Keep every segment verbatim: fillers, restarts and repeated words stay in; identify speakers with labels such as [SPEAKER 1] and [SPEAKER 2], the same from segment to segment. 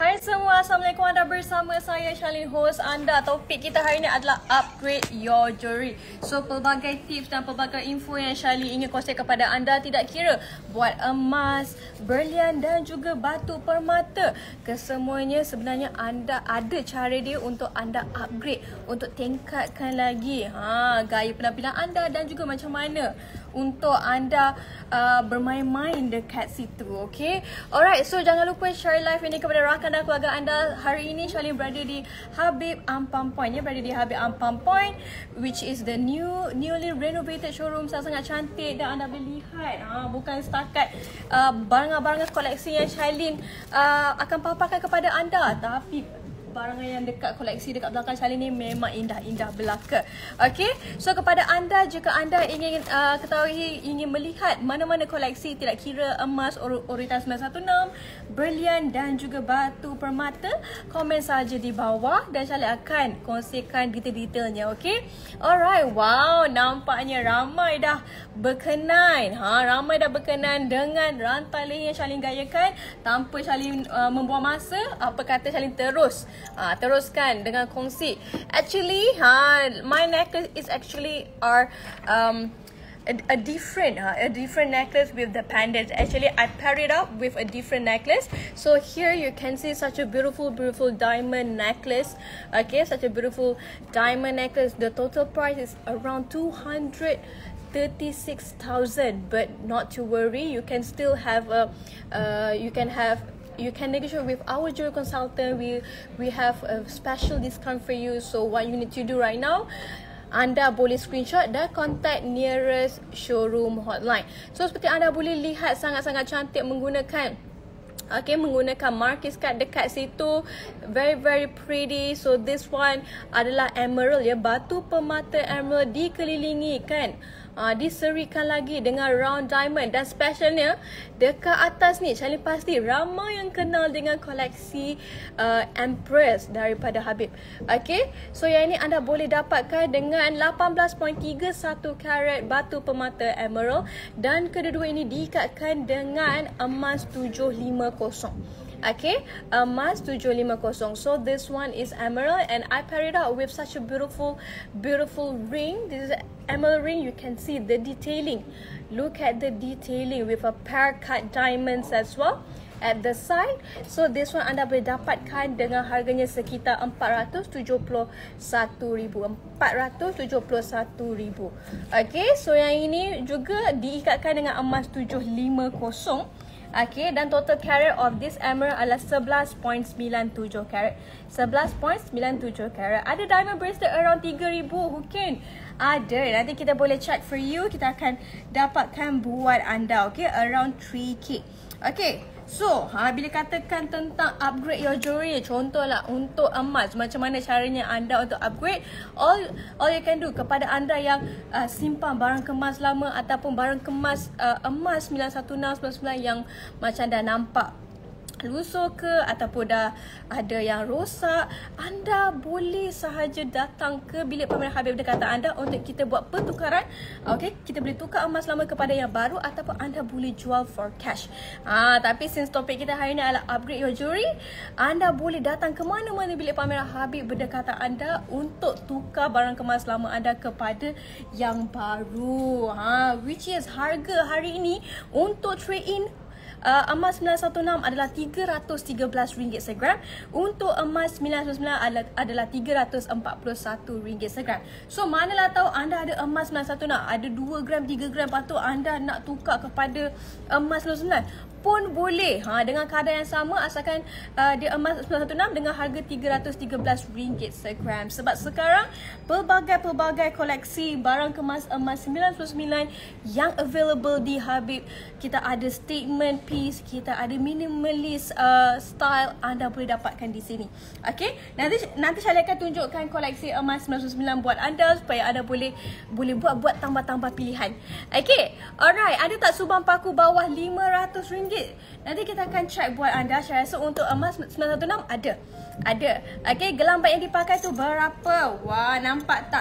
[SPEAKER 1] Hai semua, Assalamualaikum. Anda bersama saya Charlene, host anda. Topik kita hari ini adalah upgrade your jewelry. So pelbagai tips dan pelbagai info yang Charlene ingin kongsi kepada anda, tidak kira buat emas, berlian dan juga batu permata. Kesemuanya sebenarnya anda ada cara dia untuk anda upgrade, untuk tingkatkan lagi ha, gaya penampilan anda dan juga macam mana untuk anda uh, bermain-main dekat situ. Okay, alright, so jangan lupa share live ini kepada rakan dan keluarga anda. Hari ini Charlene berada di Habib Ampang Point. Ya, berada di Habib Ampang Point, which is the new newly renovated showroom, sangat-sangat cantik. Dan anda boleh lihat ha, bukan setakat uh, barangan-barangan koleksi yang Charlene uh, akan paparkan kepada anda, tapi barangan yang dekat koleksi dekat belakang Charlene ni memang indah-indah belaka. Okey, so kepada anda, jika anda ingin uh, ketahui, ingin melihat mana-mana koleksi, tidak kira emas, or oritas sembilan satu enam, berlian dan juga batu permata, komen saja di bawah dan Charlene akan kongsikan detail-detailnya. Okey, alright, wow, nampaknya ramai dah berkenan. Ha, ramai dah berkenan dengan rantai leher yang Charlene gayakan. Tanpa Charlene uh, membuang masa, apa kata Charlene terus Ha, teruskan dengan kongsi. Actually, ha, my necklace is actually are um a, a different ha, a different necklace with the pendants. Actually, I paired it up with a different necklace. So here you can see such a beautiful, beautiful diamond necklace. Okay, such a beautiful diamond necklace. The total price is around two hundred thirty-six thousand, but not to worry, you can still have a uh, you can have you can negotiate with our jewelry consultant. We we have a special discount for you. So what you need to do right now, anda boleh screenshot dan contact nearest showroom hotline. So seperti anda boleh lihat, sangat-sangat cantik menggunakan Okay, menggunakan marquise cut dekat situ. Very very pretty. So this one adalah emerald ya, batu permata emerald dikelilingi kan, uh, diserikan lagi dengan round diamond. Dan specialnya dekat atas ni, Charlene pasti ramai yang kenal dengan koleksi uh, Empress daripada Habib. Okay, so yang ini anda boleh dapatkan dengan lapan belas perpuluhan tiga satu karat batu permata emerald, dan kedua-dua ini diikatkan dengan emas tujuh lima kosong. Okay, emas tujuh lima kosong. So this one is emerald, and I pair it out with such a beautiful beautiful ring. This is an emerald ring. You can see the detailing. Look at the detailing with a pair cut diamonds as well at the side. So this one anda boleh dapatkan dengan harganya sekitar empat ratus tujuh puluh satu ribu. empat ratus tujuh puluh satu ribu. Okay, so yang ini juga diikatkan dengan emas tujuh lima kosong. Okay, dan total carat of this emerald adalah sebelas perpuluhan sembilan tujuh carat. sebelas perpuluhan sembilan tujuh carat. Ada diamond bracelet around tiga ribu, mungkin ada. Nanti kita boleh check for you. Kita akan dapatkan buat anda. Okay, around three K. Okay, so ha, bila katakan tentang upgrade your jewelry, contohlah untuk emas, macam mana caranya anda untuk upgrade? All all you can do, kepada anda yang uh, simpan barang kemas lama ataupun barang kemas uh, emas sembilan satu enam sembilan sembilan yang macam dah nampak lusuh ke ataupun dah ada yang rosak, anda boleh sahaja datang ke bilik pameran Habib dekat anda untuk kita buat pertukaran. Okay, kita boleh tukar emas lama kepada yang baru ataupun anda boleh jual for cash. Ah, tapi since topik kita hari ini adalah upgrade your jewelry, anda boleh datang ke mana-mana bilik pameran Habib berdekatan anda untuk tukar barang kemas lama anda kepada yang baru. Ha, which is harga hari ini untuk trade in Uh, emas sembilan satu enam adalah tiga ratus tiga belas ringgit segram. Untuk emas sembilan sembilan sembilan adalah, adalah tiga ratus empat puluh satu ringgit segram. So manalah tahu anda ada emas sembilan satu enam, ada dua gram, tiga gram, lepas tu anda nak tukar kepada emas sembilan sembilan pun boleh. Ha, dengan kadar yang sama, asalkan uh, dia emas sembilan satu enam dengan harga tiga ratus tiga belas ringgit segram. Sebab sekarang pelbagai-pelbagai koleksi barang kemas emas sembilan sembilan sembilan yang available di Habib. Kita ada statement piece, kita ada minimalist uh, style, anda boleh dapatkan di sini. Okay, nanti nanti saya akan tunjukkan koleksi emas sembilan sembilan sembilan buat anda supaya anda boleh boleh buat-buat tambah-tambah pilihan. Okay, alright, ada tak subang paku bawah lima ratus ringgit? Nanti kita akan check buat anda. Saya rasa untuk emas sembilan satu enam ada. Ada. Okay, gelang bag yang dipakai tu berapa? Wah, nampak tak?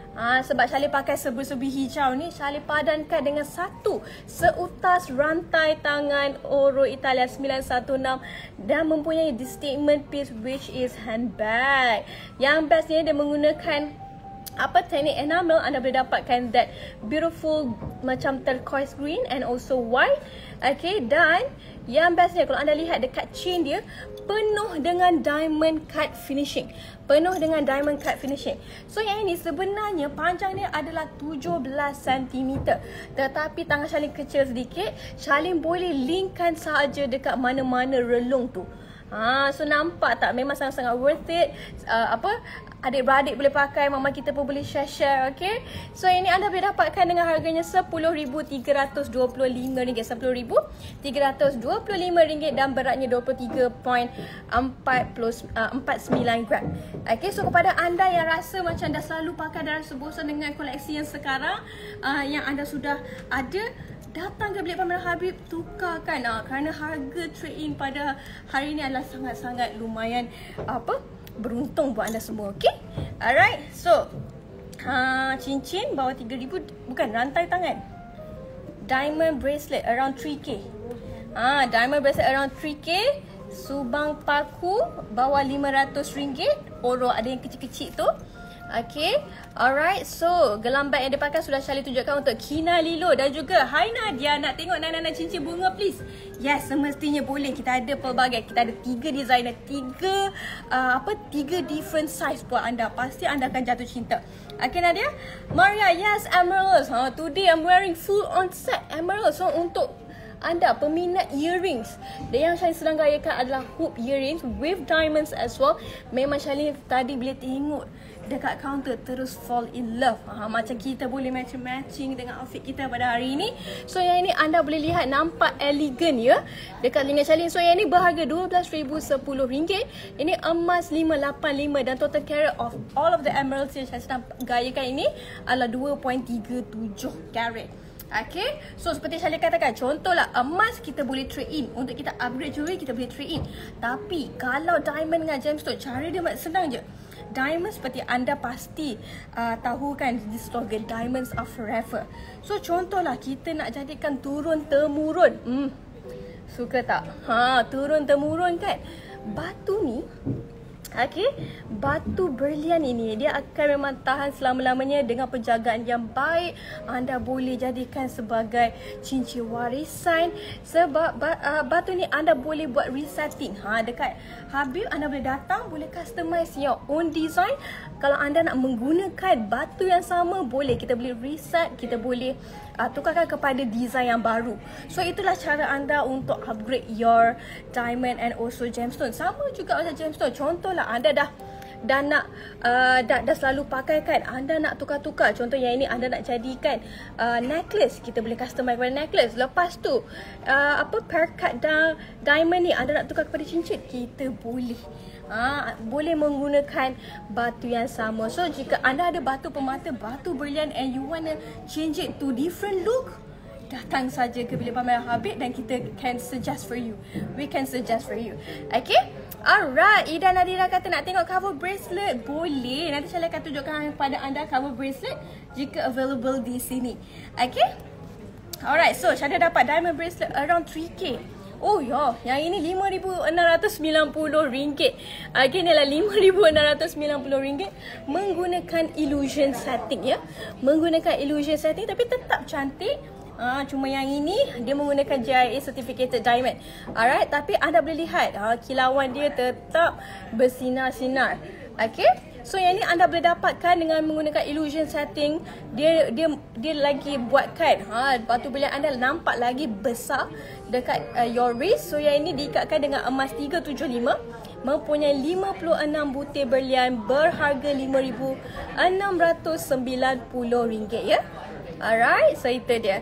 [SPEAKER 1] Ha, sebab Charlie pakai serba-serbi hijau ni, Charlie padankan dengan satu seutas rantai tangan Oro Italia sembilan satu enam dan mempunyai the statement piece which is handbag. Yang bestnya dia menggunakan apa teknik enamel. Anda boleh dapatkan that beautiful macam turquoise green and also white. Okay, dan yang bestnya kalau anda lihat dekat chain dia penuh dengan diamond cut finishing. Penuh dengan diamond cut finishing. So yang ini sebenarnya panjang dia adalah tujuh belas sentimeter. Tetapi tangan Charlene kecil sedikit. Charlene boleh linkkan sahaja dekat mana-mana relung tu. Ha, so nampak tak? Memang sangat-sangat worth it. Uh, apa? Adik-beradik boleh pakai, mama kita pun boleh share-share, okay? So ini anda boleh dapatkan dengan harganya sepuluh ribu tiga ratus dua puluh lima ringgit. sepuluh ribu tiga ratus dua puluh lima ringgit dan beratnya dua puluh tiga perpuluhan empat sembilan gram. Okay, so kepada anda yang rasa macam dah selalu pakai dan rasa bosan dengan koleksi yang sekarang, uh, yang anda sudah ada, datang ke bilik pameran Habib, tukarkan uh, kerana harga trade-in pada hari ini adalah sangat-sangat lumayan apa beruntung buat anda semua. Okay, alright. So ha, cincin bawah tiga ribu, bukan, rantai tangan, diamond bracelet around three K. Ah, ha, diamond bracelet around three K. Subang paku bawah lima ratus ringgit. Oro ada yang kecil-kecil tu. Okay, alright. So gelang bag yang dia pakai sudah Charlie tunjukkan untuk Kina Lilo dan juga Hai Nadia. Nak tengok Nana cincin bunga please? Yes, semestinya boleh. Kita ada pelbagai. Kita ada tiga designer, tiga uh, apa tiga different size buat anda. Pasti anda akan jatuh cinta. Okay Nadia. Maria, yes, emeralds. Ha, today I'm wearing full on set emeralds. So untuk anda peminat earrings, dan yang Charlie sedang gayakan adalah hoop earrings with diamonds as well. Memang Charlie tadi bila tengok dekat counter terus fall in love. Ha, macam kita boleh matching-matching dengan outfit kita pada hari ini. So yang ini anda boleh lihat nampak elegan ya dekat telinga Charlie. So yang ini berharga dua belas ribu sepuluh ringgit. Ini emas lima lapan lima dan total carat of all of the emeralds yang saya sedang gayakan ini adalah dua perpuluhan tiga tujuh carat. Okay, so seperti saya katakan, contohlah emas kita boleh trade in. Untuk kita upgrade jewelry kita boleh trade in. Tapi kalau diamond dengan gemstone, cara dia senang je. Diamond seperti anda pasti uh, tahu kan di slogan Diamonds are forever. So contohlah kita nak jadikan turun temurun. Hmm, suka tak? Ha, turun temurun kan? Batu ni, okay, batu berlian ini dia akan memang tahan selama-lamanya dengan penjagaan yang baik. Anda boleh jadikan sebagai cincin warisan. Sebab uh, batu ni anda boleh buat resetting. Ha, dekat Habib anda boleh datang, boleh customize your own design. Kalau anda nak menggunakan batu yang sama, boleh. Kita boleh reset, kita boleh uh, tukarkan kepada design yang baru. So itulah cara anda untuk upgrade your diamond and also gemstone. Sama juga macam gemstone. Contohlah anda dah dah nak uh, dah, dah selalu pakai kan, anda nak tukar-tukar. Contoh yang ini anda nak jadikan uh, necklace, kita boleh customize kepada necklace. Lepas tu uh, apa pearl dan diamond ni anda nak tukar kepada cincin, kita boleh. Ha, boleh menggunakan batu yang sama. So jika anda ada batu permata, batu berlian and you wanna change it to different look, datang saja ke bilik pameran Habib dan kita can suggest for you. We can suggest for you. Okay? Alright, Ida Nadira kata nak tengok cover bracelet. Boleh. Nanti saya akan tunjukkan kepada anda cover bracelet jika available di sini. Okay? Alright, so Syada dapat diamond bracelet around three K. Oh ya, yang ini lima ribu enam ratus sembilan puluh ringgit. Okay, ni adalah lima ribu enam ratus sembilan puluh ringgit menggunakan illusion setting ya. Menggunakan illusion setting tapi tetap cantik. Ah, cuma yang ini dia menggunakan J I A certificated diamond. Alright, tapi anda boleh lihat ah, kilauan dia tetap bersinar-sinar. Okay, so yang ni anda boleh dapatkan dengan menggunakan illusion setting. Dia dia dia lagi buatkan ha, batu berlian anda nampak lagi besar dekat uh, your wrist. So yang ini diikatkan dengan emas tiga tujuh lima, mempunyai lima puluh enam butir berlian berharga lima ribu enam ratus sembilan puluh ringgit ya. Alright, so itu dia.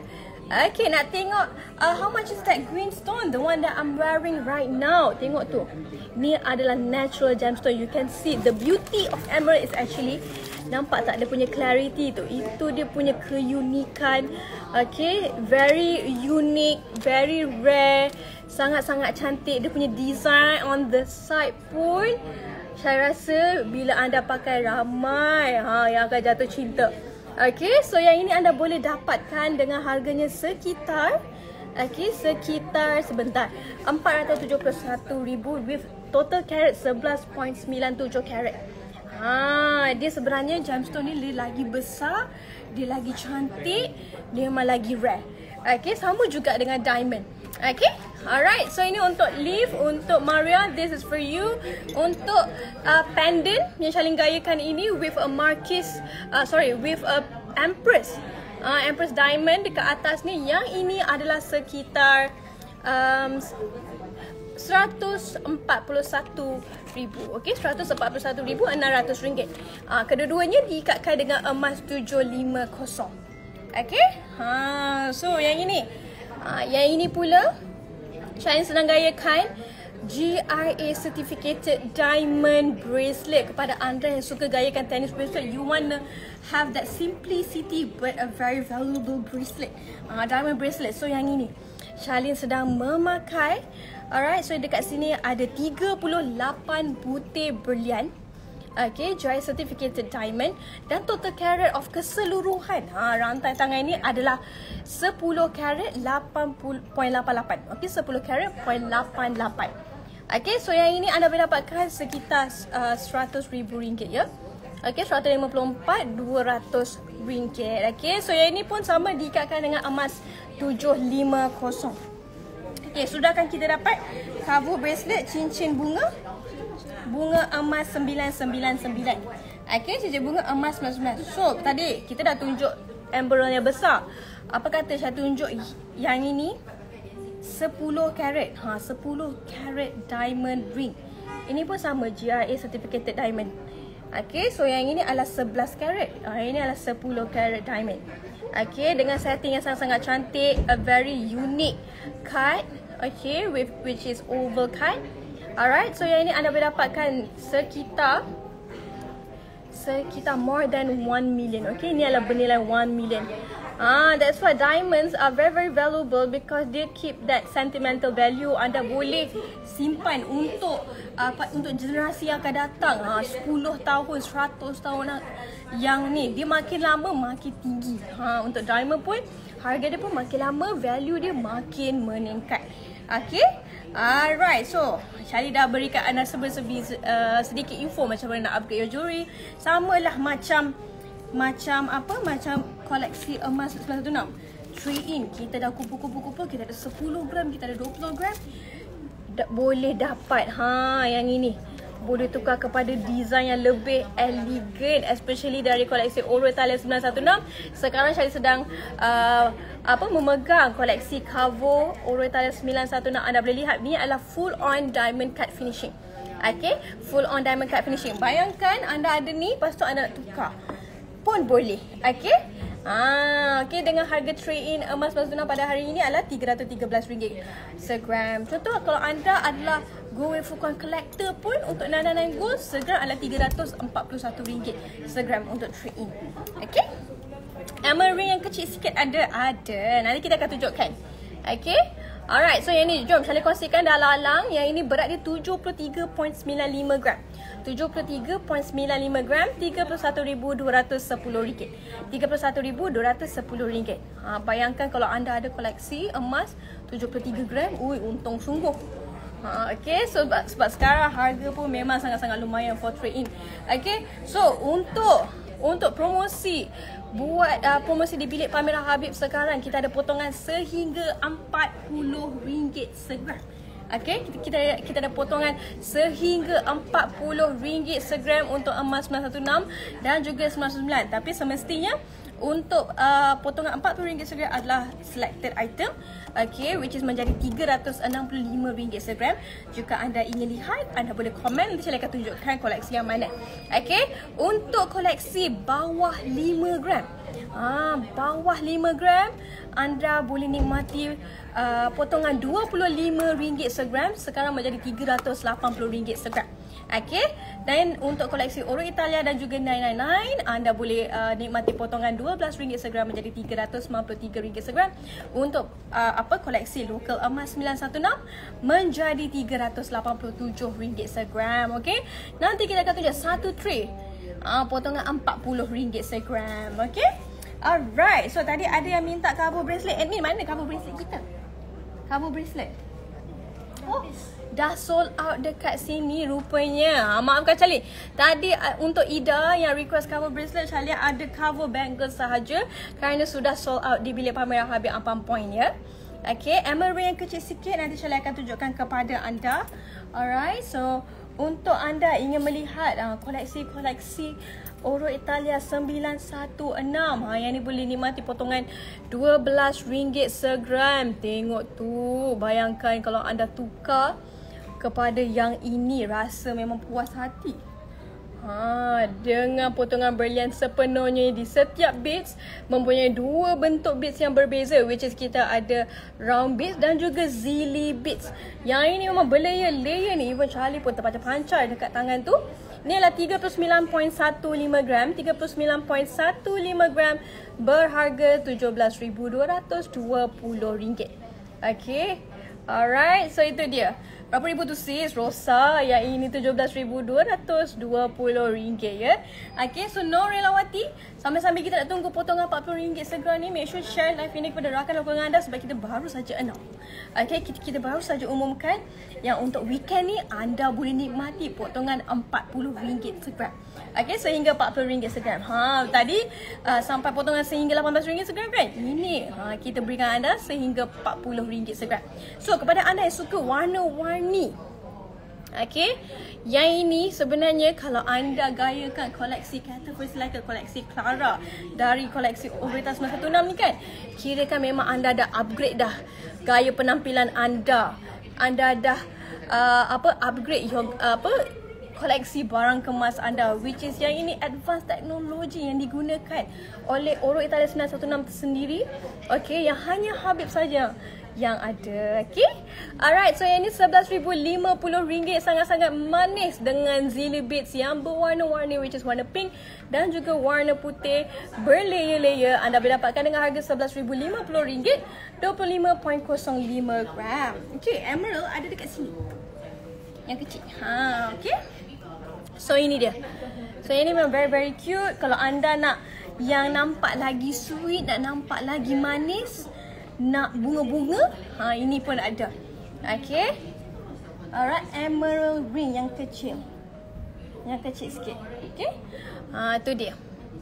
[SPEAKER 1] Okay, nak tengok uh, how much is that green stone, the one that I'm wearing right now. Tengok tu. Ni adalah natural gemstone. You can see the beauty of emerald is actually, nampak tak dia punya clarity tu? Itu dia punya keunikan. Okay, very unique, very rare. Sangat-sangat cantik. Dia punya design on the side pun, saya rasa bila anda pakai ramai ha, yang akan jatuh cinta. Okay, so yang ini anda boleh dapatkan dengan harganya sekitar okay, sekitar sebentar empat ratus tujuh puluh satu ribu with total carat sebelas perpuluhan sembilan tujuh carat. Ha, dia sebenarnya gemstone ni dia lagi besar, dia lagi cantik, dia memang lagi rare. Okay, sama juga dengan diamond. Okay, alright. So ini untuk Liv, untuk Maria, this is for you. Untuk uh, pendant yang Charlene gayakan ini with a Marquis, uh, sorry, with a Empress, uh, Empress diamond dekat atas ni. Yang ini adalah sekitar um, seratus empat puluh satu ribu. Okay, seratus empat puluh satu ribu enam ratus ringgit. Uh, kedua-duanya diikatkan dengan emas tujuh lima kosong. Okay, ha, so yang ini. Ha, yang ini pula Charlene sedang gayakan G R A certificated diamond bracelet. Kepada anda yang suka gayakan tennis bracelet, you wanna have that simplicity but a very valuable bracelet, ha, diamond bracelet. So yang ini Charlene sedang memakai. Alright, so dekat sini ada tiga puluh lapan butir berlian. Okay, G R A certificated diamond dan total carat of keseluruhan ha, rantai tangan ini adalah sepuluh carat lapan puluh perpuluhan lapan lapan. Okay, sepuluh carat perpuluhan lapan lapan. Okay, so yang ini anda boleh dapatkan sekitar uh, seratus ribu ringgit ya. Okay, seratus lima puluh empat dua ratus ringgit. Okay, so yang ini pun sama diikatkan dengan emas tujuh lima kosong. Okay, sudahkan kita dapat cover bracelet, cincin bunga, bunga emas sembilan sembilan sembilan. Okay, cincin bunga emas sembilan sembilan. So, tadi kita dah tunjuk emerald yang besar. Apa kata saya tunjuk yang ini sepuluh carat. Ha, sepuluh carat diamond ring. Ini pun sama, G R A certificated diamond. Okay, so yang ini adalah sebelas carat. Ha, ini adalah sepuluh carat diamond. Okay, dengan setting yang sangat-sangat cantik, a very unique cut. Okay, with which is oval cut. Alright, so yang ini anda boleh dapatkan sekitar sekitar more than one million. Okay, ini adalah bernilai one million. Ah, that's why diamonds are very very valuable because they keep that sentimental value. Anda boleh simpan untuk uh, untuk generasi yang akan datang. Ha, sepuluh tahun, seratus tahun yang ni, dia makin lama makin tinggi. Ha, untuk diamond pun harga dia pun makin lama, value dia makin meningkat. Okay, alright. So Charlie dah berikan anda sebi-sebi uh, sedikit info macam mana nak upgrade your jewelry. Samalah macam macam apa macam koleksi emas sembilan satu enam. Trade in, kita dah kumpul-kumpul-kumpul, kita ada sepuluh gram, kita ada dua puluh gram. Da boleh dapat ha yang ini. Boleh tukar kepada design yang lebih elegant, especially dari koleksi Oro Italia sembilan satu enam. Sekarang Charlie sedang uh, apa memegang koleksi Cavo Oro Italia sembilan satu enam. Anda boleh lihat ni adalah full on diamond cut finishing. Okay, full on diamond cut finishing. Bayangkan anda ada ni, lepas tu anda nak tukar pun boleh. Okay, ah, okay, dengan harga trade in emas sembilan satu enam pada hari ini adalah tiga ratus tiga belas ringgit segram. Contoh kalau anda adalah gold full coin collector pun, untuk sembilan sembilan gold segram adalah tiga ratus empat puluh satu ringgit segram untuk trade in. Okay, emerald ring yang kecil sikit ada ada. Nanti kita akan tunjukkan. Okay, alright. So yang ni jom Charlie kongsikan dah lalang. Yang ini berat dia tujuh puluh tiga perpuluhan sembilan lima gram. tujuh puluh tiga perpuluhan sembilan lima gram, tiga puluh satu ribu dua ratus sepuluh ringgit. tiga puluh satu ribu dua ratus sepuluh ringgit. Ha, bayangkan kalau anda ada koleksi emas tujuh puluh tiga gram, ui untung sungguh. Ha, okay, so sebab, sebab sekarang harga pun memang sangat-sangat lumayan for trade in. Okay, so untuk untuk promosi, buat uh, promosi di bilik pameran Habib sekarang, kita ada potongan sehingga empat puluh ringgit segram. Okay, kita, kita, kita ada potongan sehingga empat puluh ringgit segram untuk emas sembilan satu enam dan juga sembilan sembilan. Tapi semestinya untuk uh, potongan empat puluh ringgit segram adalah selected item. Okay, which is menjadi tiga ratus enam puluh lima ringgit segram. Jika anda ingin lihat, anda boleh komen, nanti saya akan tunjukkan koleksi yang mana. Okay, untuk koleksi bawah lima gram, Ah, bawah lima gram anda boleh nikmati uh, potongan dua puluh lima ringgit segram, sekarang menjadi tiga ratus lapan puluh ringgit segram. Okey, dan untuk koleksi Oro Italia dan juga sembilan sembilan sembilan anda boleh uh, nikmati potongan dua belas ringgit segram menjadi tiga ratus sembilan puluh tiga ringgit segram. Untuk uh, apa koleksi lokal emas sembilan satu enam menjadi tiga ratus lapan puluh tujuh ringgit segram. Okey, nanti kita akan tunjuk satu tray uh, potongan empat puluh ringgit segram. Okey, alright. So tadi ada yang minta cover bracelet. Admin, mana cover bracelet kita? Cover bracelet. Oh, dah sold out dekat sini rupanya. Ha, maafkan Charlie. Tadi uh, untuk Ida yang request cover bracelet, Charlie ada cover bangle sahaja kerana sudah sold out di bilik pameran Habib Ampang Point ya. Okay, emerald yang kecil sikit nanti Charlie akan tunjukkan kepada anda. Alright, so untuk anda ingin melihat uh, koleksi-koleksi Oro Italia sembilan satu enam. Ha, yang ni boleh nikmati potongan dua belas ringgit segram. Tengok tu. Bayangkan kalau anda tukar kepada yang ini, rasa memang puas hati. Ha, dengan potongan berlian sepenuhnya di setiap beads mempunyai dua bentuk beads yang berbeza, which is kita ada round beads dan juga zili beads. Yang ini memang berlayer-layer ni. Even Charlie pun terpancar-pancar dekat tangan tu. Ni adalah tiga puluh sembilan perpuluhan satu lima gram, tiga puluh sembilan perpuluhan satu lima gram berharga tujuh belas ribu dua ratus dua puluh ringgit. Okay, alright, so itu dia. Berapa ribu tu sis? Rosa, yang ini tujuh belas ribu dua ratus dua puluh ringgit ya. Okay, so no relawati, sambil-sambil kita nak tunggu potongan empat puluh ringgit segera ni, make sure share live ini kepada rakan-rakan anda sebab kita baru saja announce. Okay, kita, kita baru saja umumkan yang untuk weekend ni anda boleh nikmati potongan empat puluh ringgit segram. Okay, sehingga empat puluh ringgit segram. Ha, tadi uh, sampai potongan sehingga lapan belas ringgit segram kan? Ini ha, kita berikan anda sehingga empat puluh ringgit segram. So, kepada anda yang suka warna-warni, okay, yang ini sebenarnya kalau anda gayakan koleksi category like koleksi Clara dari koleksi Obrita sembilan satu enam ni kan, kirakan memang anda dah upgrade dah gaya penampilan anda. Anda dah uh, apa upgrade your uh, apa koleksi barang kemas anda, which is yang ini advanced teknologi yang digunakan oleh Oro Italia sembilan satu enam tersendiri. Okay, yang hanya Habib saja yang ada. Okay, alright, so yang ini sebelas ribu lima puluh ringgit, sangat-sangat manis dengan zili beads yang berwarna-warni, which is warna pink dan juga warna putih berlayer-layer. Anda boleh dapatkan dengan harga sebelas ribu lima puluh ringgit, dua puluh lima perpuluhan kosong lima gram. Okay, emerald ada dekat sini yang kecil. Ha, okay. So ini dia. So ini memang very very cute. Kalau anda nak yang nampak lagi sweet, nak nampak lagi manis, nak bunga-bunga, ha, ini pun ada. Okay. Alright, emerald ring yang kecil. Yang kecil sikit. Okay. Ha, tu dia.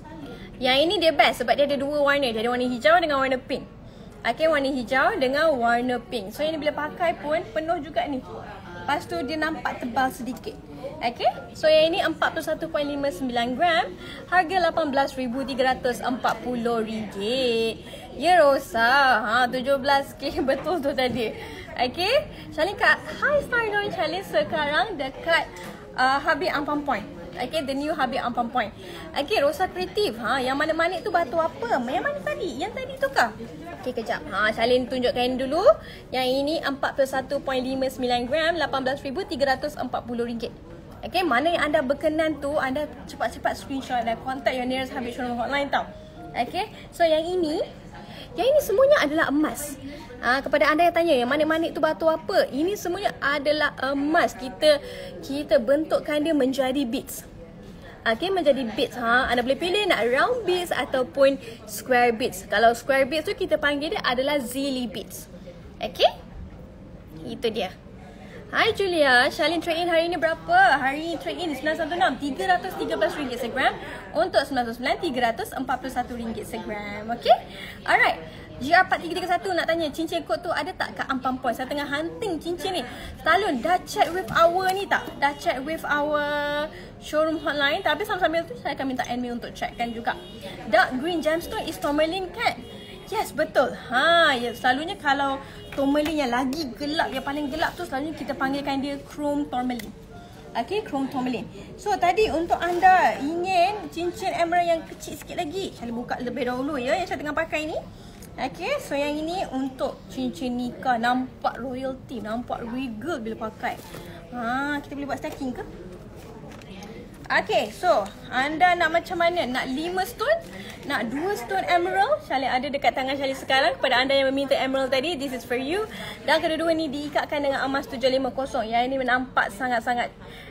[SPEAKER 1] Yang ini dia best sebab dia ada dua warna. Dia ada warna hijau dengan warna pink. Okay, warna hijau dengan warna pink. So ini bila pakai pun penuh juga ni. Lepas tu dia nampak tebal sedikit. Okay, so yang ini empat puluh satu perpuluhan lima sembilan gram, harga lapan belas ribu tiga ratus empat puluh ringgit. Ya Rosa, ha, tujuh belas K betul tu tadi. Okay, Charlie kat High Star Doing Charlie sekarang dekat uh, Habib Ampang Point. Okay, the new Habib Ampang Point. Okay, Rosa kreatif. Ha, yang mana-mana tu batu apa? Yang mana tadi? Yang tadi tu kah? Okay, kejap. Ha, Charlie tunjukkan dulu. Yang ini empat puluh satu perpuluhan lima sembilan gram, lapan belas ribu tiga ratus empat puluh ringgit. Okay, mana yang anda berkenan tu, anda cepat-cepat screenshot dan contact your nearest Habib Showroom hotline tau. Okay, so yang ini, yang ini semuanya adalah emas. Ha, kepada anda yang tanya, yang mana-mana tu batu apa? Ini semuanya adalah emas. Kita kita bentukkan dia menjadi beads. Okay, menjadi beads. Ha, anda boleh pilih nak round beads ataupun square beads. Kalau square beads tu kita panggil dia adalah zili beads. Okay, itu dia. Hai Julia, Charlene trade in hari ini berapa? Hari ini trade in sembilan satu enam, tiga ratus tiga belas ringgit segram. Untuk sembilan satu sembilan, tiga ratus empat puluh satu ringgit segram. Okay, alright. G R empat tiga tiga satu nak tanya, cincin kod tu ada tak kat Ampang Point? Saya tengah hunting cincin ni. Talun, dah check with our ni tak? Dah check with our showroom hotline. Tapi sambil-sambil tu saya akan minta admin untuk checkkan juga. Dark green gemstone is tourmaline kan? Yes, betul. Ha, ya, selalunya kalau tourmaline yang lagi gelap, yang paling gelap tu selalunya kita panggilkan dia chrome tourmaline. Okay, chrome tourmaline. So tadi untuk anda ingin cincin emerald yang kecil sikit lagi, Charlie buka lebih dahulu ya yang saya tengah pakai ni. Okay, so yang ini untuk cincin nikah. Nampak royalty, nampak regal bila pakai. Ha, kita boleh buat stacking ke? Okay, so anda nak macam mana? Nak lima stone? Nak dua stone emerald? Charlie ada dekat tangan Charlie sekarang. Kepada anda yang meminta emerald tadi, this is for you. Dan kedua-dua ni diikatkan dengan emas tujuh lima kosong. Yang ini nampak sangat-sangat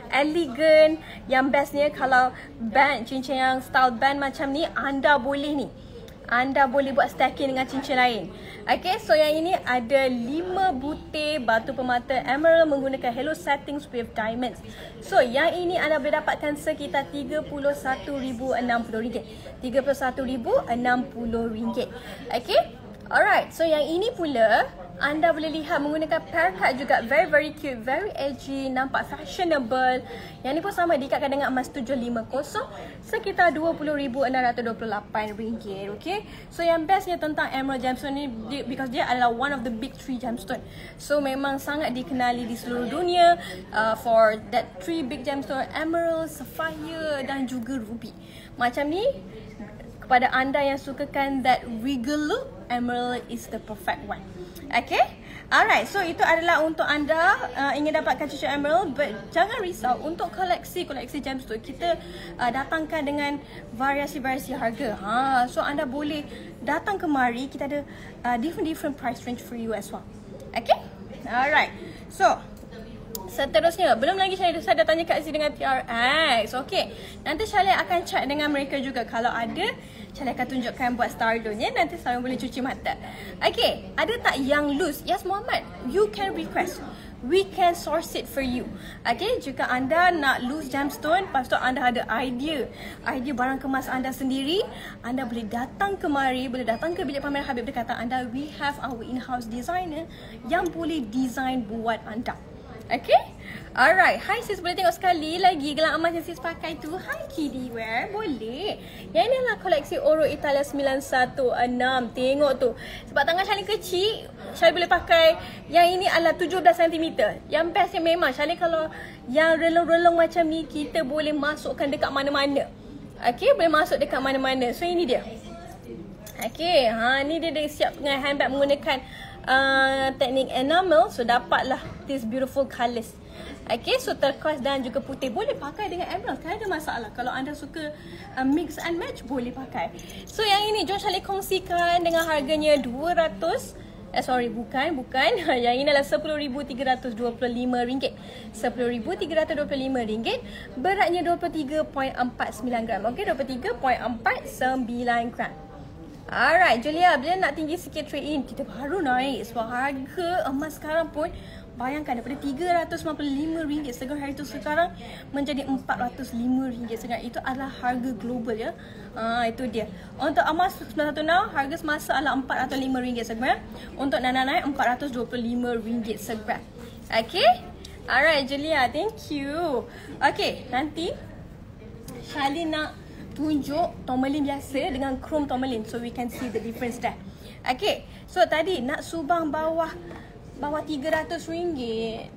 [SPEAKER 1] elegan. Yang bestnya kalau band, cincin yang style band macam ni, anda boleh ni. Anda boleh buat stacking dengan cincin lain. Okay, so yang ini ada lima butir batu permata emerald menggunakan halo settings with diamonds. So yang ini anda boleh dapatkan sekitar tiga puluh satu ribu enam puluh ringgit. tiga puluh satu ribu enam puluh ringgit. Okay, alright. So yang ini pula anda boleh lihat menggunakan pear cut juga, very very cute, very edgy, nampak fashionable. Yang ni pun sama diikatkan dengan emas tujuh lima kosong sekitar dua puluh ribu enam ratus dua puluh lapan ringgit. Okay, so yang bestnya tentang emerald gemstone ni, because dia adalah one of the big three gemstone, so memang sangat dikenali di seluruh dunia uh, for that three big gemstone, emerald, sapphire dan juga ruby. Macam ni, kepada anda yang sukakan that regal look, emerald is the perfect one. Okay, alright. So itu adalah untuk anda uh, ingin dapatkan cincin emerald, but jangan risau untuk koleksi koleksi gemstone. Kita uh, datangkan dengan variasi-variasi harga. Ha, so anda boleh datang kemari. Kita ada uh, different different price range for you as well. Okay, alright. So seterusnya, belum lagi saya, saya dah tanya Kak Z dengan T R X. Okay, nanti Charlie akan chat dengan mereka juga. Kalau ada, Charlie akan tunjukkan buat stardone ya. Nanti saya boleh cuci mata. Okay, ada tak yang loose? Yes Muhammad, you can request, we can source it for you. Okay, jika anda nak loose gemstone, lepas tu anda ada idea idea barang kemas anda sendiri, anda boleh datang kemari, boleh datang ke bilik pameran Habib Dekatan anda. We have our in-house designer yang boleh design buat anda. Okay, alright. Hi sis, boleh tengok sekali lagi gelang emas yang sis pakai tu? Hi Kiddy Wear, boleh. Yang ni adalah koleksi Oro Italia sembilan satu enam. Tengok tu, sebab tangan Charlie kecil, Charlie boleh pakai. Yang ini adalah tujuh belas sentimeter. Yang bestnya memang Charlie kalau yang relong-relong macam ni, kita boleh masukkan dekat mana-mana. Okay, boleh masuk dekat mana-mana. So ini dia. Okay, ha, ni dia dah siap dengan handbag menggunakan uh, teknik enamel. So dapatlah this beautiful colours. Okay, so turquoise dan juga putih. Boleh pakai dengan emerald, tak ada masalah. Kalau anda suka uh, mix and match, boleh pakai. So yang ini jom Charlie kongsikan dengan harganya dua ratus. Eh sorry, bukan, bukan. Yang ini adalah sepuluh ribu tiga ratus dua puluh lima ringgit. sepuluh ribu tiga ratus dua puluh lima ringgit. Beratnya dua puluh tiga perpuluhan empat sembilan gram. Okey, dua puluh tiga perpuluhan empat sembilan gram. Alright, Julia, bila nak tinggi sikit trade in, kita baru naik. Sebab harga emas sekarang pun, bayangkan daripada tiga ratus sembilan puluh lima ringgit setengah hari tu sekarang menjadi empat ratus lima ringgit setengah. Itu adalah harga global ya. Ha, itu dia. Untuk emas sembilan satu enam, harga semasa adalah empat ratus lima ringgit segram. Untuk Nana naik empat ratus dua puluh lima ringgit segram. Okay, alright Julia, thank you. Okay, nanti Charlie nak tunjuk tourmaline biasa dengan chrome tourmaline, so we can see the difference there. Okay, so tadi nak subang bawah bawah tiga ratus ringgit.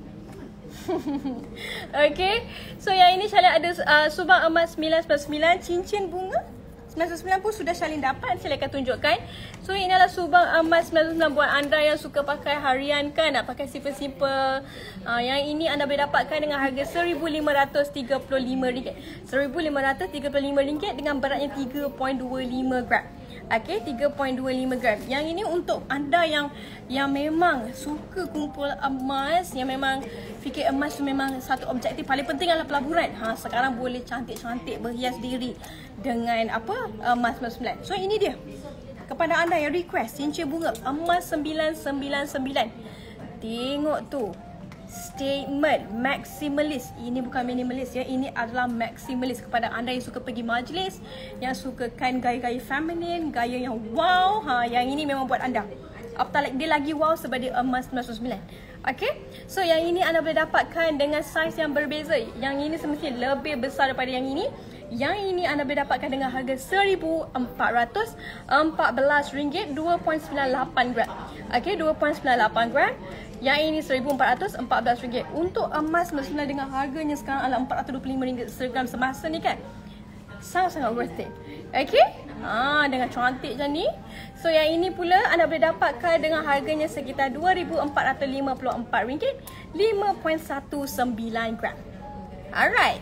[SPEAKER 1] Okay, so yang ini Charlie ada uh, subang emas sembilan sembilan sembilan, cincin bunga sembilan sembilan pun sudah Charlie dapat. Saya akan tunjukkan. So ini adalah subang emas sembilan sembilan buat anda yang suka pakai harian kan, nak pakai simple-simple. Uh, yang ini anda boleh dapatkan dengan harga seribu lima ratus tiga puluh lima ringgit. seribu lima ratus tiga puluh lima ringgit dengan beratnya tiga perpuluhan dua lima gram. Okay, tiga perpuluhan dua lima gram. Yang ini untuk anda yang yang memang suka kumpul emas, yang memang fikir emas tu memang satu objektif paling penting adalah pelaburan. Ha, sekarang boleh cantik-cantik berhias diri dengan apa? Emas sembilan sembilan. So ini dia. Kepada anda yang request cincin bunga emas sembilan sembilan sembilan. Tengok tu. Statement maximalist. Ini bukan minimalist ya. Ini adalah maximalist. Kepada anda yang suka pergi majlis, yang sukakan gaya-gaya feminin, gaya yang wow, ha, yang ini memang buat anda. Apatah dia lagi wow sebab dia emas sembilan sembilan. Okay, so yang ini anda boleh dapatkan dengan saiz yang berbeza. Yang ini semestinya lebih besar daripada yang ini. Yang ini anda boleh dapatkan dengan harga seribu empat ratus empat belas ringgit, dua perpuluhan sembilan lapan gram. Okay, dua perpuluhan sembilan lapan gram. Yang ini seribu empat ratus empat belas ringgit. Untuk emas senilai dengan harganya sekarang adalah empat ratus dua puluh lima ringgit segram semasa ni kan. Sangat-sangat worth it. Okay. Ha, dengan cantik macam ni. So yang ini pula anda boleh dapatkan dengan harganya sekitar dua ribu empat ratus lima puluh empat ringgit lima perpuluhan satu sembilan gram. Alright.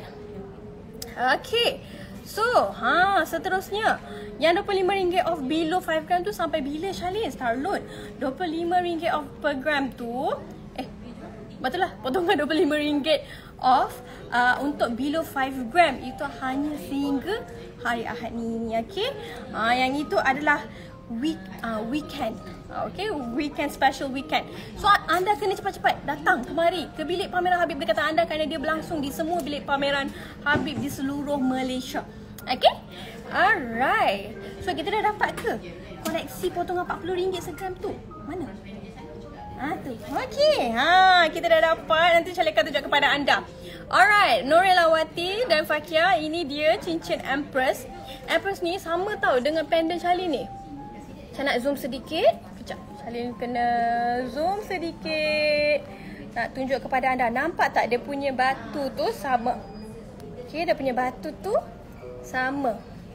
[SPEAKER 1] Okay. So, ha, seterusnya yang dua puluh lima ringgit off below lima gram tu sampai bila Charlene start load? dua puluh lima ringgit off per gram tu eh betul lah, potongan dua puluh lima ringgit off uh, untuk below lima gram itu hanya sehingga hari Ahad ni. Okay. Ha, yang itu adalah week uh, weekend. Okay, weekend special weekend. So anda kena cepat-cepat datang kemari ke bilik pameran Habib berdekatan anda kerana dia berlangsung di semua bilik pameran Habib di seluruh Malaysia. Okay. Alright. So kita dah dapat ke koleksi potongan empat puluh ringgit segram tu? Mana? Ha tu. Okay. Ha, kita dah dapat. Nanti Charlie akan tunjuk kepada anda. Alright, Norelawati dan Fakia, ini dia cincin Empress. Empress ni sama tau dengan pendant Charlie ni. Saya nak zoom sedikit. Kejap. Charlie kena zoom sedikit. Nak tunjuk kepada anda. Nampak tak dia punya batu tu sama? Okay, dia punya batu tu sama.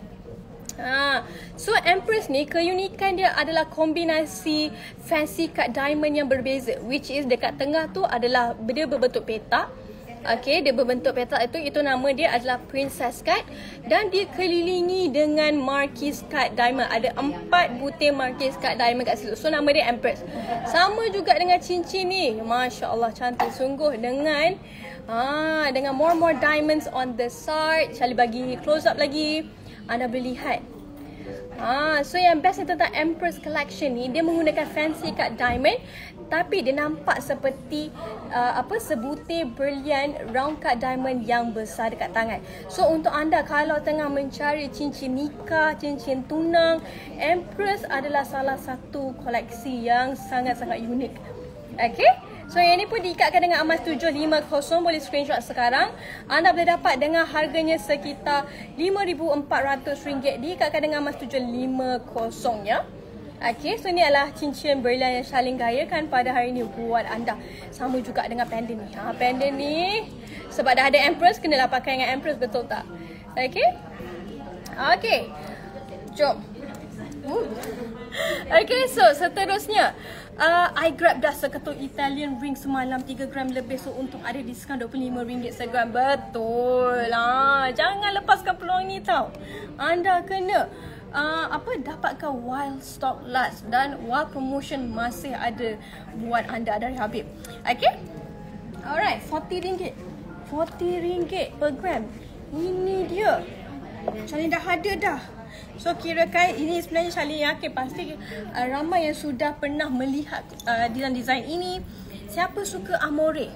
[SPEAKER 1] Ha. So Empress ni keunikan dia adalah kombinasi fancy cut diamond yang berbeza, which is dekat tengah tu adalah dia berbentuk petak. Okay, dia berbentuk petak itu, itu nama dia adalah Princess Cut. Dan dia kelilingi dengan Marquise Cut Diamond. Ada empat butir Marquise Cut Diamond kat situ. So nama dia Empress. Sama juga dengan cincin ni. Masya Allah, cantik sungguh. Dengan ah, dengan more more diamonds on the side. Charlie bagi close up lagi, anda boleh lihat. Ah, so yang best tentang Empress Collection ni, dia menggunakan fancy cut diamond, tapi dia nampak seperti uh, apa sebutir berlian round cut diamond yang besar dekat tangan. So untuk anda kalau tengah mencari cincin nikah, cincin tunang, Empress adalah salah satu koleksi yang sangat-sangat unik. Okay. So yang ni pun diikatkan dengan emas tujuh lima kosong. Boleh screenshot sekarang. Anda boleh dapat dengan harganya sekitar lima ribu empat ratus ringgit. Diikatkan dengan emas tujuh lima kosong ya. Okay, so ni adalah cincin berlian yang Charlene gayakan pada hari ni buat anda. Sama juga dengan pendant ni. Ha, pendant ni sebab dah ada Empress, kena dapatkan dengan Empress, betul tak? Okay. Okay. Jom. Okay, so seterusnya uh, I grab dah seketul Italian ring semalam tiga gram lebih. So untuk ada diskaun dua puluh lima ringgit segram. Betul lah. Jangan lepaskan peluang ni tau. Anda kena uh, apa dapatkan while stock last. Dan while promotion masih ada buat anda dari Habib. Okay. Alright, forty ringgit forty ringgit per gram. Ini dia. Charlene dah ada dah. So kirakan ini sebenarnya Charlene yakin pasti uh, ramai yang sudah pernah melihat uh, design-design ini. Siapa suka Amore?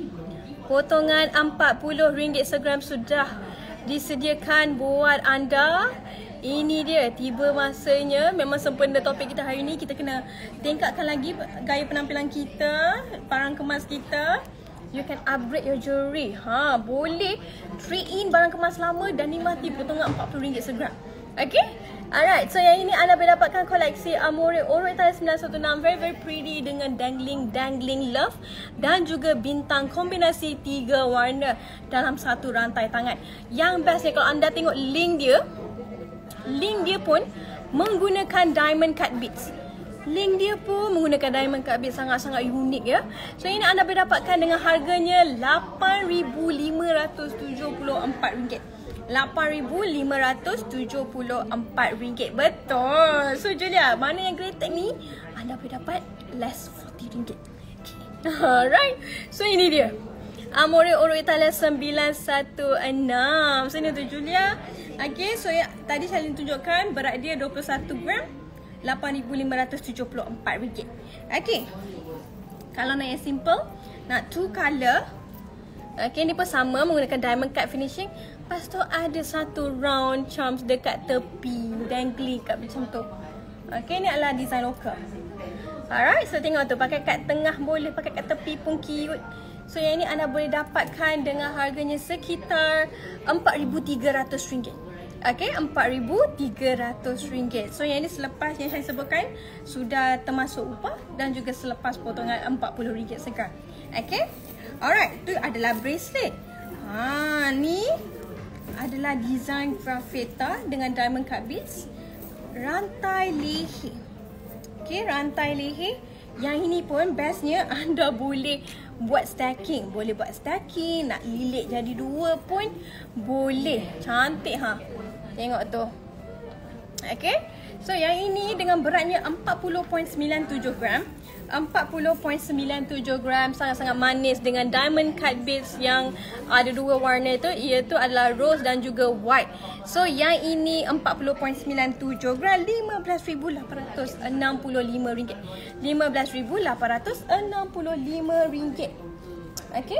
[SPEAKER 1] Potongan empat puluh ringgit segram sudah disediakan buat anda. Ini dia, tiba masanya. Memang sempena topik kita hari ini. Kita kena tingkatkan lagi gaya penampilan kita, barang kemas kita. You can upgrade your jewelry. Ha, boleh trade in barang kemas lama dan nikmati potongan empat puluh ringgit segram. Okay. Alright. So yang ini anda boleh dapatkan koleksi Amore Oro Italia sembilan satu enam. Very very pretty dengan dangling dangling love. Dan juga bintang kombinasi tiga warna dalam satu rantai tangan. Yang bestnya kalau anda tengok link dia. Link dia pun menggunakan diamond cut beads. Link dia pun menggunakan diamond cut beads, sangat-sangat unik ya. So ini anda boleh dapatkan dengan harganya lapan ribu lima ratus tujuh puluh empat ringgit. lapan ribu lima ratus tujuh puluh empat ringgit. Betul. So Julia, mana yang great ni? Anda boleh dapat less forty ringgit. Okay. Alright. So ini dia. Amore Oro Italia sembilan satu enam. So ini untuk Julia. Okay. So ya, tadi saya tunjukkan berat dia dua puluh satu gram. lapan ribu lima ratus tujuh puluh empat ringgit. Okay. Kalau nak yang simple, nak two color. Okay, ni pun sama menggunakan diamond cut finishing. Lepas tu ada satu round charms dekat tepi, dangling kat macam tu. Okay, ni adalah design lokal. Alright, so tengok tu, pakai kat tengah boleh, pakai kat tepi pun cute. So yang ni anda boleh dapatkan dengan harganya sekitar empat ribu tiga ratus ringgit. Okay, empat ribu tiga ratus ringgit. So yang ini selepas yang saya sebutkan sudah termasuk upah dan juga selepas potongan empat puluh ringgit sekarang. Okay, alright, tu adalah bracelet. Ha, ni adalah design graffita dengan diamond cut beads, rantai leher. Okay, rantai leher. Yang ini pun bestnya anda boleh buat stacking. Boleh buat stacking, nak lilit jadi dua pun boleh. Cantik ha. Tengok tu. Okay. So yang ini dengan beratnya empat puluh perpuluhan sembilan tujuh gram. empat puluh perpuluhan sembilan tujuh gram, sangat-sangat manis dengan diamond cut beads yang ada dua warna tu, iaitu adalah rose dan juga white. So yang ini empat puluh perpuluhan sembilan tujuh gram, lima belas ribu lapan ratus enam puluh lima ringgit. lima belas ribu lapan ratus enam puluh lima ringgit. Okay.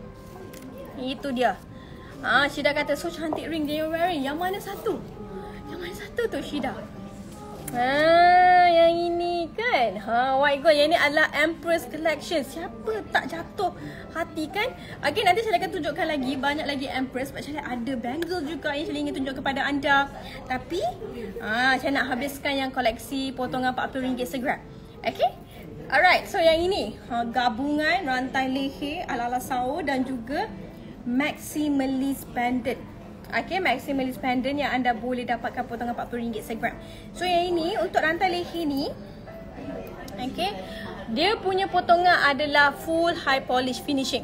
[SPEAKER 1] Itu dia. Ah, Syida kata, so cantik ring dia wearing. Yang mana satu? Yang mana satu tu Syida? Ha, yang ini kan. Ha, white gold. Yang ini adalah Empress Collection. Siapa tak jatuh hati kan? Okay, nanti saya akan tunjukkan lagi banyak lagi Empress. Sebab saya ada bangle juga yang saya ingin tunjuk kepada anda. Tapi ha, saya nak habiskan yang koleksi potongan empat puluh ringgit segera. Okay. Alright, so yang ini ha, gabungan rantai leher ala-ala Sao dan juga maximalist pendant. Okay, maximalist pendant yang anda boleh dapatkan potongan empat puluh ringgit segram. So yang ini untuk rantai leher ni, okay, dia punya potongan adalah full high polish finishing.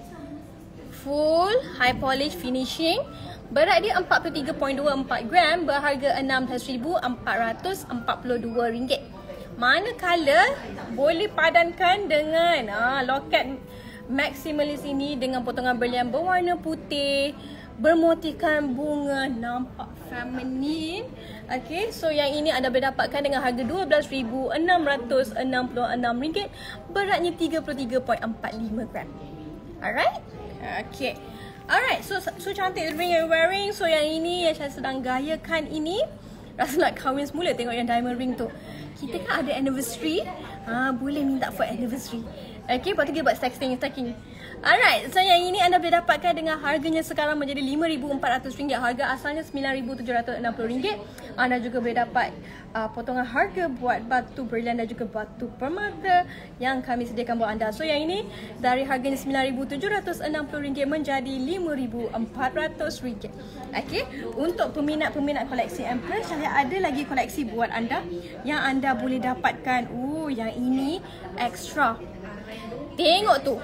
[SPEAKER 1] Full high polish finishing. Berat dia empat puluh tiga perpuluhan dua empat gram, berharga enam belas ribu empat ratus empat puluh dua ringgit. Manakala boleh padankan dengan ah, loket maximalist ini dengan potongan berlian berwarna putih, bermotifkan bunga, nampak feminin. Okay, so yang ini anda boleh dapatkan dengan harga dua belas ribu enam ratus enam puluh enam ringgit, beratnya tiga puluh tiga perpuluhan empat lima gram. Alright? Okay. Alright, so so cantik ring yang wearing. So yang ini yang saya sedang gayakan ini, rasa nak kahwin semula tengok yang diamond ring tu. Kita kan ada anniversary, ha, boleh minta for anniversary. Okay, lepas tu kita buat stacking stacking. Alright, so yang ini anda boleh dapatkan dengan harganya sekarang menjadi lima ribu empat ratus ringgit. Harga asalnya sembilan ribu tujuh ratus enam puluh ringgit. Anda juga boleh dapat uh, potongan harga buat batu berlian dan juga batu permata yang kami sediakan buat anda. So yang ini dari harganya sembilan ribu tujuh ratus enam puluh ringgit menjadi lima ribu empat ratus ringgit. Okay, untuk peminat-peminat koleksi Empress, saya ada lagi koleksi buat anda yang anda boleh dapatkan. Uh, yang ini extra. Tengok tu.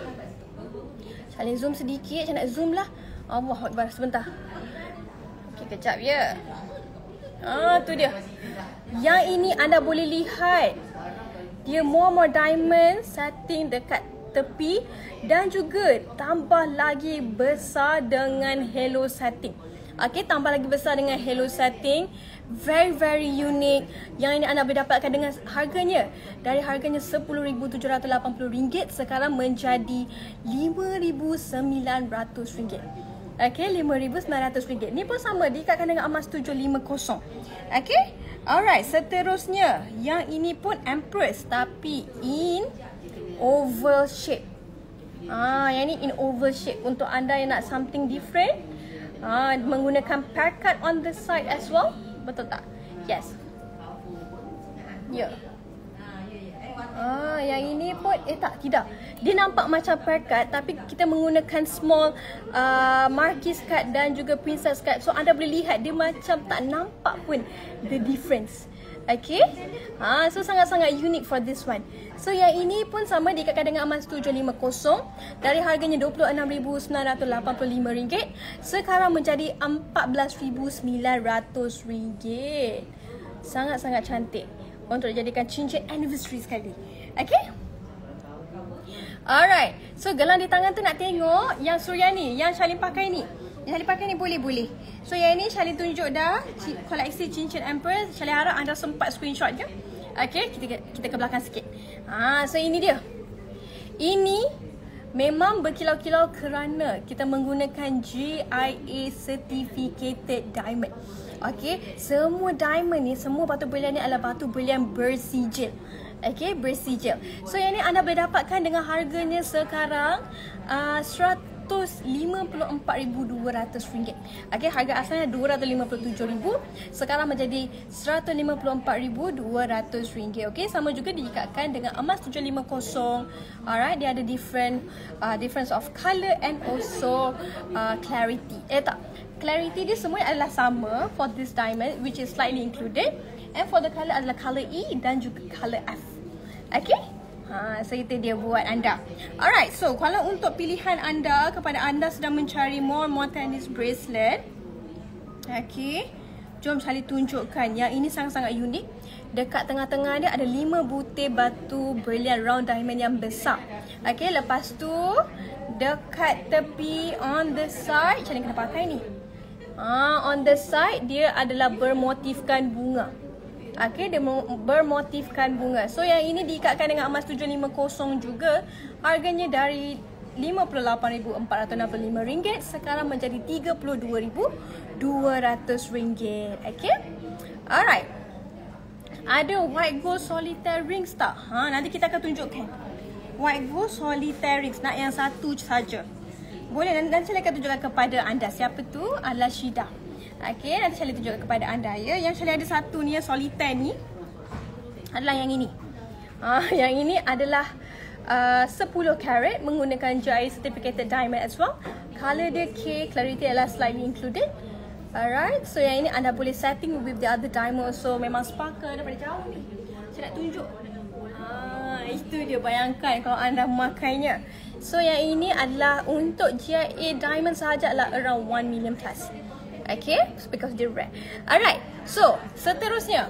[SPEAKER 1] Saya zoom sedikit, saya nak zoom lah. Allah Akbar, sebentar. Okey, kejap ya. Ah, tu dia. Yang ini anda boleh lihat. Dia more more diamond setting dekat tepi dan juga tambah lagi besar dengan halo setting. Okey, tambah lagi besar dengan halo setting. Very very unique. Yang ini anda boleh dapatkan dengan harganya dari harganya sepuluh ribu tujuh ratus lapan puluh ringgit sekarang menjadi lima ribu sembilan ratus ringgit. Okey, lima ribu sembilan ratus ringgit. Ni pun sama, diikatkan dengan emas tujuh lima kosong. Okey. Alright, seterusnya yang ini pun Empress tapi in oval shape. Ah, yang ni in oval shape untuk anda yang nak something different. Ah, menggunakan pearl on the side as well. Betul tak? Yes. Ya. Yeah. Ah, yang ini pun eh tak, tidak. Dia nampak macam pearl cut tapi kita menggunakan small uh, marquise cut dan juga princess cut. So anda boleh lihat dia macam tak nampak pun the difference. Okay. Ha, so sangat-sangat unique for this one. So yang ini pun sama, diikatkan dengan emas tujuh lima kosong. Dari harganya dua puluh enam ribu sembilan ratus lapan puluh lima ringgit sekarang menjadi empat belas ribu sembilan ratus ringgit. Sangat-sangat cantik untuk dijadikan cincin anniversary sekali. Okay. Alright. So gelang di tangan tu nak tengok yang Suryani, yang Shalin pakai ni. Yang Shalin pakai ni boleh-boleh. So yang ini Shalin tunjuk dah koleksi cincin Empress. Shalin harap anda sempat screenshot je. Okay, kita kita ke belakang sikit. Ah, so ini dia. Ini memang berkilau-kilau kerana kita menggunakan G I A certificated diamond. Okay, semua diamond ni, semua batu berlian ni adalah batu berlian bersijil. Okay, bersijil. So yang ni anda boleh dapatkan dengan harganya sekarang uh, seratus seratus lima puluh empat ribu dua ratus ringgit. Okey, harga asalnya dua ratus lima puluh tujuh ribu, sekarang menjadi seratus lima puluh empat ribu dua ratus ringgit. Okey, sama juga diikatkan dengan emas tujuh lima kosong. Alright, dia ada different uh, difference of color and also uh, clarity. Eh tak, clarity dia semua adalah sama for this diamond, which is slightly included, and for the color adalah color E dan juga color F. Okay, ha, so itu dia buat anda. Alright, so kalau untuk pilihan anda, kepada anda sedang mencari more more tennis bracelet, okay, jom Charlie tunjukkan. Yang ini sangat-sangat unik. Dekat tengah-tengah dia ada lima butir batu brilliant round diamond yang besar. Okay, lepas tu dekat tepi on the side, macam mana kena pakai ni? Ah, on the side dia adalah bermotifkan bunga. Okay, dia bermotifkan bunga. So yang ini diikatkan dengan emas tujuh lima kosong juga. Harganya dari lima puluh lapan ribu empat ratus enam puluh lima ringgit sekarang menjadi tiga puluh dua ribu dua ratus ringgit. Okay, alright. Ada white gold solitaire rings tak? Ha, nanti kita akan tunjukkan. White gold solitaire rings, nak yang satu saja. Boleh, nanti saya akan tunjukkan kepada anda. Siapa tu? Adalah Shida. Okey, nanti saya tunjukkan kepada anda ya. Yang saya ada satu ni, yang solitaire ni adalah yang ini. Ah, yang ini adalah uh, sepuluh karat menggunakan J I A certificated diamond as well. Color dia K, clarity adalah slightly included. Alright, so yang ini anda boleh setting with the other diamond, so memang sparkle daripada jauh ni. Saya nak tunjuk. Ah, itu dia, bayangkan kalau anda memakainya. So yang ini adalah untuk J I A diamond sahaja adalah around one million plus. Okay, because they're rare. Alright, so seterusnya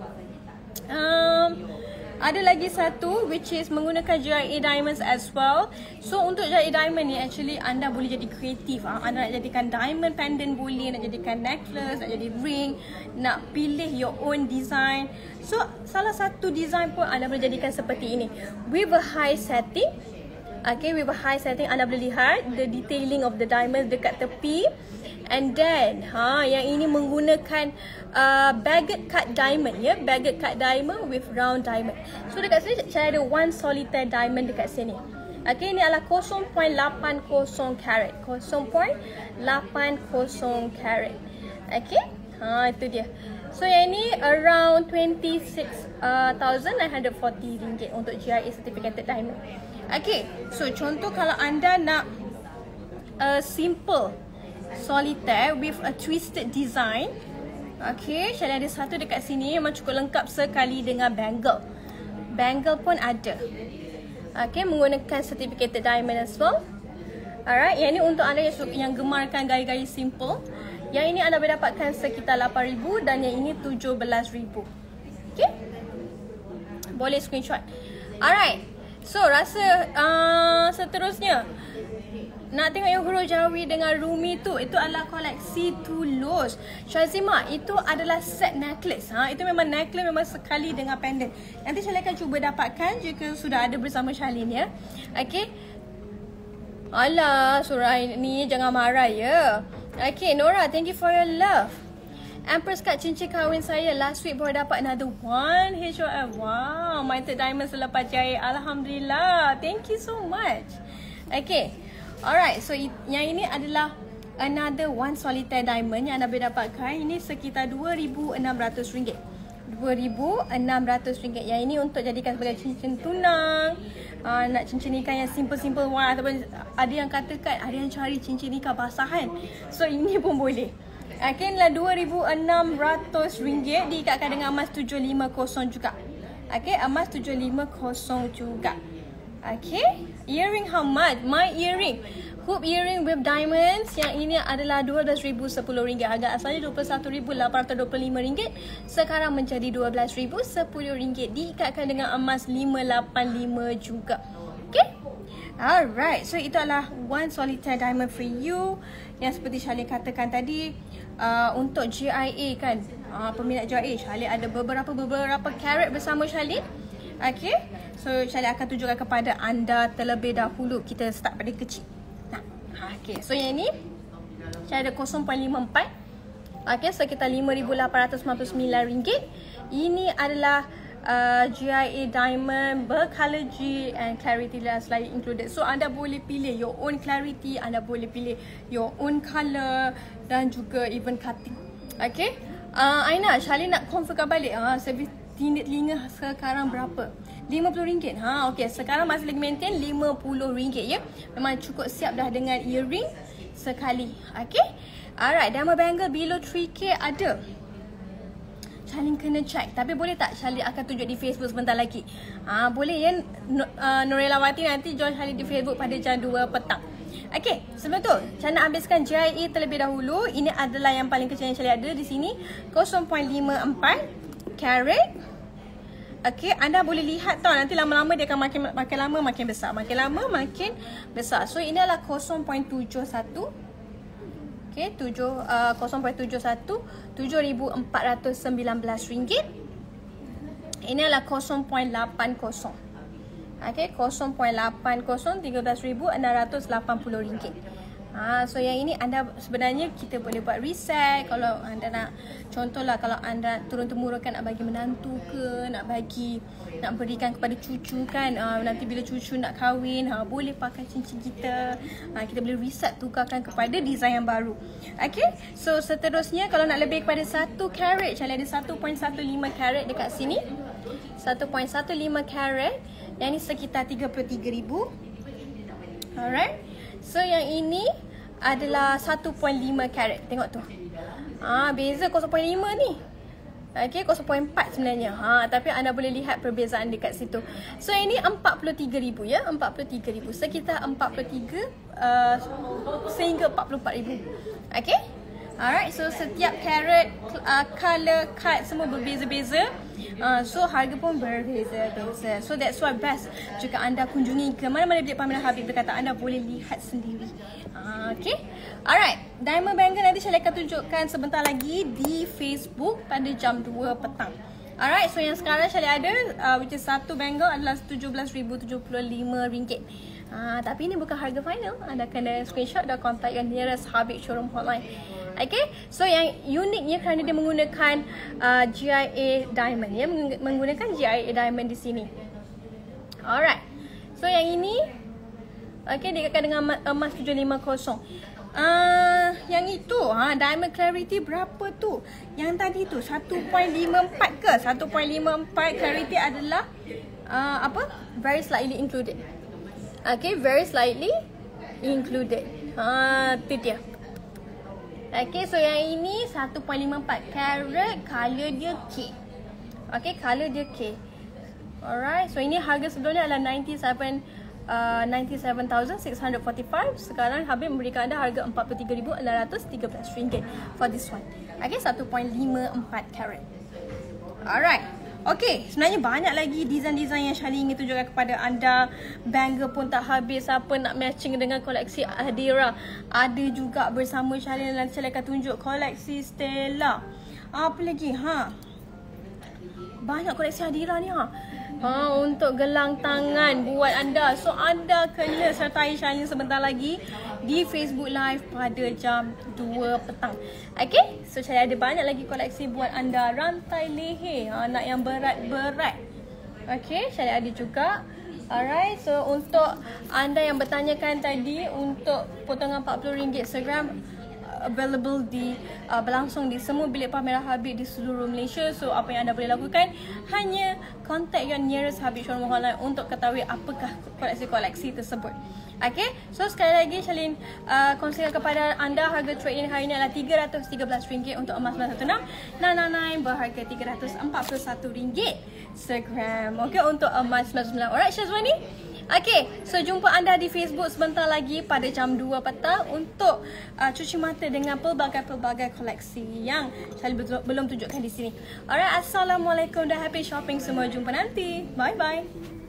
[SPEAKER 1] um, ada lagi satu which is menggunakan J I A diamonds as well. So untuk J I A diamond ni actually anda boleh jadi kreatif. Ha? Anda nak jadikan diamond pendant boleh, nak jadikan necklace, nak jadi ring, nak pilih your own design. So salah satu design pun anda boleh jadikan seperti ini with a high setting. Okay, with a high setting anda boleh lihat the detailing of the diamonds dekat tepi. And then, ha, yang ini menggunakan uh, baguette cut diamond ya, baguette cut diamond with round diamond. So dekat sini saya ada one solitaire diamond dekat sini. Okay, ini adalah kosong perpuluhan lapan kosong karat, kosong perpuluhan lapan kosong karat. Okay, ha, itu dia. So yang ini around twenty-six thousand nine hundred forty ringgit untuk J I A certificated diamond. Okay, so contoh kalau anda nak uh, simple solitaire with a twisted design. Okay, saya ada satu dekat sini memang cukup lengkap sekali dengan bangle. Bangle pun ada. Okay, menggunakan certificated diamond as well. Alright, yang ini untuk anda yang, yang gemarkan gaya-gaya simple. Yang ini anda boleh dapatkan sekitar lapan ribu dan yang ini tujuh belas ribu. Okay, boleh screenshot. Alright, so rasa uh, seterusnya nak tengok yang huruf Jawi dengan Rumi tu, itu adalah koleksi Tulus. Syazima, itu adalah set necklace. Ha, itu memang necklace memang sekali dengan pendant. Nanti Syalin akan cuba dapatkan jika sudah ada bersama Syalin ya. Okey. Alah, surah ni jangan marah ya. Okey, Nora, thank you for your love. Empress kat cincin kahwin saya last week baru dapat another one H O F. Wow, Minted Diamond selepas J I A. Alhamdulillah. Thank you so much. Okey. Alright, so yang ini adalah another one solitaire diamond yang anda boleh dapatkan. Ini sekitar dua ribu enam ratus ringgit. dua ribu enam ratus ringgit. Yang ini untuk jadikan sebagai cincin tunang. Uh, nak cincin nikah yang simple-simple one, ataupun ada yang katakan ada yang cari cincin nikah basahan. So ini pun boleh. Okay, inilah dua ribu enam ratus ringgit diikatkan dengan emas tujuh lima kosong juga. Okay, emas tujuh lima kosong juga. Okay, earring how much? My earring, hoop earring with diamonds, yang ini adalah dua belas ribu sepuluh ringgit. Harga asalnya dua puluh satu ribu lapan ratus dua puluh lima ringgit, sekarang menjadi dua belas ribu sepuluh ringgit, diikatkan dengan emas lima lapan lima juga. Okay, alright, so itu adalah one solitaire diamond for you. Yang seperti Syalin katakan tadi, uh, untuk J I A kan, uh, peminat J I A, Syalin ada beberapa-beberapa karat bersama Syalin. Okay, so Syalin akan tunjukkan kepada anda terlebih dahulu. Kita start pada kecil. Nah, okay, so yang ini Syalin ada kosong perpuluhan lima empat. Okay, sekitar lima ribu lapan ratus sembilan puluh sembilan ringgit. Ini adalah uh, G I A Diamond, bercolor G and clarity dah selalu included. So anda boleh pilih your own clarity, anda boleh pilih your own color dan juga even cutting. Okay, uh, Aina, Charlene nak confirmkan balik uh, servis tindik telinga sekarang berapa? lima puluh ringgit. Ha, okey, sekarang masih lagi maintain lima puluh ringgit ya. Memang cukup siap dah dengan earring sekali. Okey. Alright, diamond bangle below three K ada. Charlene kena check. Tapi boleh tak Charlene akan tunjuk di Facebook sebentar lagi? Ha, boleh ya uh, Nurelawati nanti join Charlene di Facebook pada jam dua petang. Okey, sebelum tu Charlene nak habiskan G I A terlebih dahulu. Ini adalah yang paling kecil yang Charlene ada di sini, kosong perpuluhan lima empat karat. Okey, anda boleh lihat tau, nanti lama-lama dia akan makin makin lama makin besar, makin lama makin besar. So ini adalah kosong perpuluhan tujuh satu. Okey, tujuh uh, kosong perpuluhan tujuh satu, tujuh ribu empat ratus sembilan belas ringgit. Ini adalah kosong perpuluhan lapan kosong. Okey, kosong perpuluhan lapan kosong, tiga belas ribu enam ratus lapan puluh ringgit. Ha, so yang ini anda sebenarnya kita boleh buat reset kalau anda nak, contohlah kalau anda turun-temurunkan nak bagi menantu ke, nak bagi, nak berikan kepada cucu kan, ha, nanti bila cucu nak kahwin, ha, boleh pakai cincin kita, ha, kita boleh reset tukarkan kepada design yang baru. Okay, so seterusnya kalau nak lebih kepada satu karat, saya ada satu perpuluhan satu lima karat dekat sini, satu perpuluhan satu lima karat, yang ini sekitar tiga puluh tiga ribu. Alright, so yang ini adalah satu perpuluhan lima karat. Tengok tu. Ah, beza kosong perpuluhan lima ni. Okey, kosong perpuluhan empat sebenarnya. Ha, tapi anda boleh lihat perbezaan dekat situ. So ini empat puluh tiga ribu ya, empat puluh tiga ribu. Sekitar empat puluh tiga uh, sehingga empat puluh empat ribu. Okey? Alright, so setiap karat, uh, color, cut semua berbeza-beza. Uh, so harga pun berbeza-beza. So that's why best jika anda kunjungi ke mana-mana bilik pameran Habib berkata, anda boleh lihat sendiri. Uh, okay, alright. Diamond bangle nanti saya akan tunjukkan sebentar lagi di Facebook pada jam dua petang. Alright, so yang sekarang saya ada uh, which is satu bangle adalah tujuh belas ribu tujuh puluh lima ringgit. Uh, tapi ini bukan harga final. Anda kena screenshot dan contact yang nearest Habib showroom hotline. Okay, so yang uniknya kerana dia menggunakan uh, G I A diamond ya, menggunakan G I A diamond di sini. Alright, so yang ini okay, dikatakan dengan emas tujuh lima kosong. Uh, yang itu ha, diamond clarity berapa tu? Yang tadi tu satu perpuluhan lima empat ke? satu perpuluhan lima empat clarity adalah uh, apa? Very slightly included. Okay, very slightly included. Ha, tu dia. Okay, so yang ini satu perpuluhan lima empat karat, color dia K. Okay, color dia K. Alright, so ini harga sebelumnya adalah ninety-seven thousand six hundred forty-five. Sekarang Habib memberikan anda harga empat puluh tiga ribu enam ratus tiga belas ringgit for this one. Okay, satu perpuluhan lima empat karat. Alright. Okay, sebenarnya banyak lagi design-design yang Charlene ingin tunjukkan kepada anda. Bangle pun tak habis. Siapa nak matching dengan koleksi Adira, ada juga bersama Charlene. Nanti Charlene akan tunjuk koleksi Stella. Apa lagi? Ha, banyak koleksi Adira ni ha. Ha, untuk gelang tangan buat anda. So anda kena sertai Charlene sebentar lagi di Facebook Live pada jam dua petang. Okay, so saya ada banyak lagi koleksi buat anda. Rantai leher, ha, nak yang berat-berat. Okay, saya ada juga. Alright, so untuk anda yang bertanyakan tadi, untuk potongan empat puluh ringgit segram available di uh, berlangsung di semua bilik pameran Habib di seluruh Malaysia. So apa yang anda boleh lakukan, hanya contact your nearest Habib showroom hotline untuk ketahui apakah koleksi-koleksi tersebut. Okay, so sekali lagi Charlene uh, kongsikan kepada anda harga trade-in hari ini adalah tiga ratus tiga belas ringgit untuk emas sembilan satu enam sembilan sembilan sembilan berharga tiga ratus empat puluh satu ringgit segram. Okay, untuk emas sembilan sembilan. Alright Syazwani. Okay, so jumpa anda di Facebook sebentar lagi pada jam dua petang untuk uh, cuci mata dengan pelbagai-pelbagai koleksi yang saya belum tunjukkan di sini. Alright, Assalamualaikum dan happy shopping semua. Jumpa nanti. Bye-bye.